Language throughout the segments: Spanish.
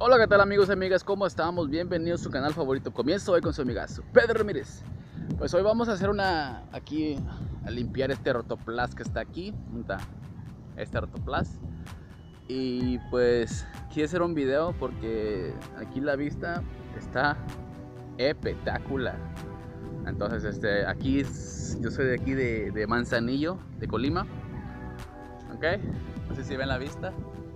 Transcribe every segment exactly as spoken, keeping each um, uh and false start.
Hola, ¿qué tal amigos y amigas? ¿Cómo estamos? Bienvenidos a su canal favorito. Comienzo hoy con su amigazo Pedro Ramírez. Pues hoy vamos a hacer una, aquí, a limpiar este rotoplas que está aquí. Está este rotoplas. Y pues quiero hacer un video porque aquí la vista está espectacular. Entonces este, aquí es, yo soy de aquí de, de Manzanillo, de Colima. Ok, no sé si ven la vista.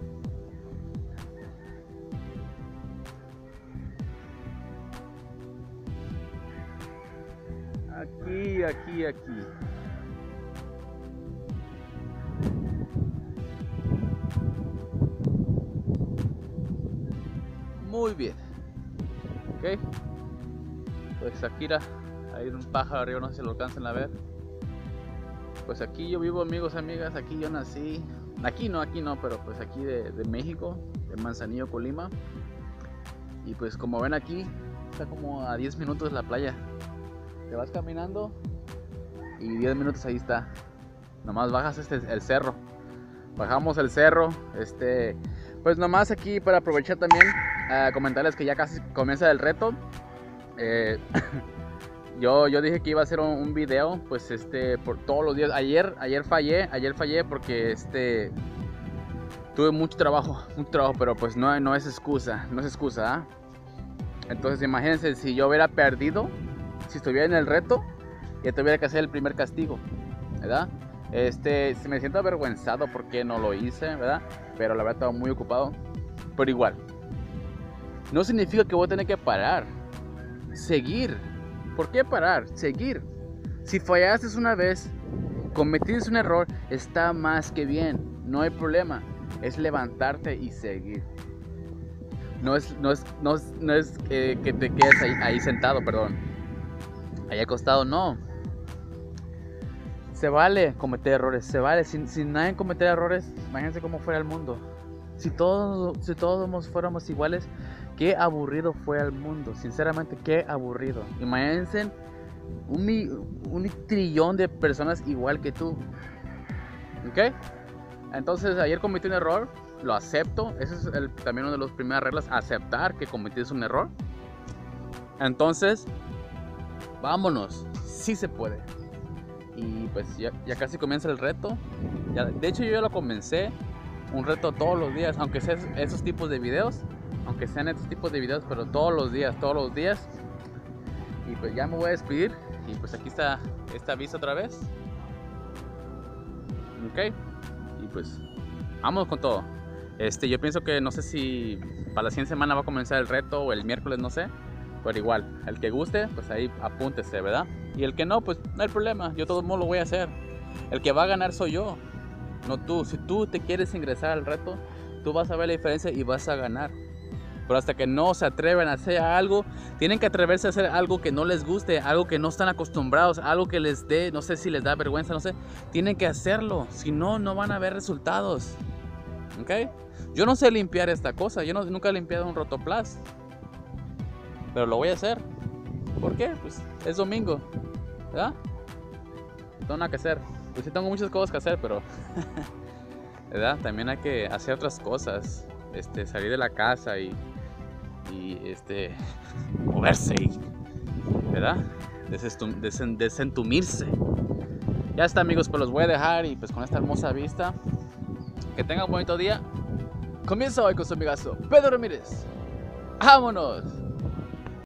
Aquí, aquí, aquí. Muy bien. Ok. Pues aquí hay un pájaro arriba, no sé si lo alcanzan a ver. Pues aquí yo vivo, amigos, amigas. Aquí yo nací. Aquí no, aquí no, pero pues aquí de, de México, de Manzanillo, Colima. Y pues como ven aquí, está como a diez minutos de la playa. Te vas caminando y diez minutos ahí está. Nomás bajas este el cerro. Bajamos el cerro. Este, pues nomás aquí para aprovechar también uh, comentarles que ya casi comienza el reto. Eh, yo, yo dije que iba a hacer un, un video, pues este, por todos los días. Ayer, ayer fallé, ayer fallé porque este tuve mucho trabajo, mucho trabajo, pero pues no, no es excusa, no es excusa. ¿eh? Entonces imagínense si yo hubiera perdido. Si estuviera en el reto, ya tuviera que hacer el primer castigo, ¿verdad? Este, si me siento avergüenzado porque no lo hice, ¿verdad? Pero la verdad estaba muy ocupado. Pero igual, no significa que voy a tener que parar. Seguir. ¿Por qué parar? Seguir. Si fallaste una vez, cometiste un error, está más que bien. No hay problema. Es levantarte y seguir. No es, no es, no es, no es eh, que te quedes ahí, ahí sentado, perdón. Ahí acostado, no. Se vale cometer errores, se vale. Si, si nadie cometer errores, imagínense cómo fuera el mundo. Si todos, si todos fuéramos iguales, qué aburrido fue el mundo. Sinceramente, qué aburrido. Imagínense un, un trillón de personas igual que tú. ¿Ok? Entonces, ayer cometí un error, lo acepto. Ese es el, también una de las primeras reglas, aceptar que cometiste un error. Entonces, vámonos, sí se puede. Y pues ya, ya casi comienza el reto. Ya, de hecho yo ya lo comencé. Un reto todos los días, aunque sean esos tipos de videos. Aunque sean estos tipos de videos, pero todos los días, todos los días. Y pues ya me voy a despedir. Y pues aquí está esta vista otra vez. Ok. Y pues vamos con todo. Este, yo pienso que no sé si para la siguiente semana va a comenzar el reto o el miércoles, no sé. Pero igual, el que guste, pues ahí apúntese, ¿verdad? Y el que no, pues no hay problema, yo de todos modos lo voy a hacer. El que va a ganar soy yo, no tú. Si tú te quieres ingresar al reto, tú vas a ver la diferencia y vas a ganar. Pero hasta que no se atreven a hacer algo, tienen que atreverse a hacer algo que no les guste, algo que no están acostumbrados, algo que les dé, no sé si les da vergüenza, no sé. Tienen que hacerlo, si no, no van a ver resultados. ¿Ok? Yo no sé limpiar esta cosa, yo no, nunca he limpiado un rotoplas. Pero lo voy a hacer. ¿Por qué? Pues es domingo, ¿verdad? No tengo nada que hacer. Pues sí tengo muchas cosas que hacer, pero ¿verdad? También hay que hacer otras cosas. Este, salir de la casa y, y este, moverse, y, ¿verdad? Desestum, desen, desentumirse. Ya está, amigos, pues los voy a dejar y pues con esta hermosa vista. Que tengan un bonito día. Comienza hoy con su amigazo Pedro Ramírez. ¡Vámonos!